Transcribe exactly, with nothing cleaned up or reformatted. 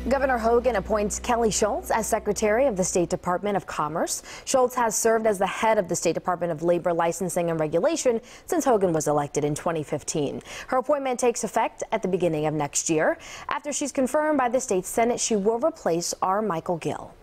Governor Hogan appoints Kelly Schulz as Secretary of the State Department of Commerce. Schulz has served as the head of the State Department of Labor Licensing and Regulation since Hogan was elected in twenty fifteen. Her appointment takes effect at the beginning of next year. After she's confirmed by the state Senate, she will replace R. Michael Gill.